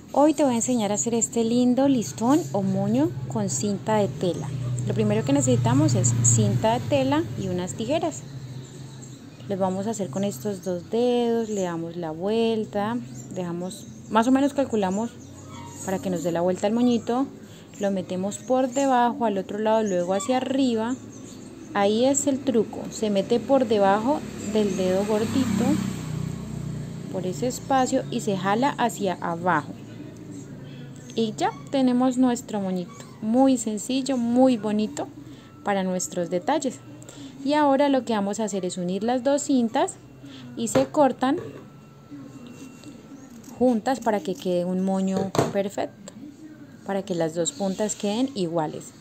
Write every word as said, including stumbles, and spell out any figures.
Hoy te voy a enseñar a hacer este lindo listón o moño con cinta de tela. Lo primero que necesitamos es cinta de tela y unas tijeras. Lo vamos a hacer con estos dos dedos, le damos la vuelta, dejamos, más o menos calculamos para que nos dé la vuelta al moñito, lo metemos por debajo, al otro lado, luego hacia arriba. Ahí es el truco, se mete por debajo del dedo gordito, por ese espacio, y se jala hacia abajo. Y ya tenemos nuestro moñito, muy sencillo, muy bonito para nuestros detalles. Y ahora lo que vamos a hacer es unir las dos cintas y se cortan juntas para que quede un moño perfecto, para que las dos puntas queden iguales.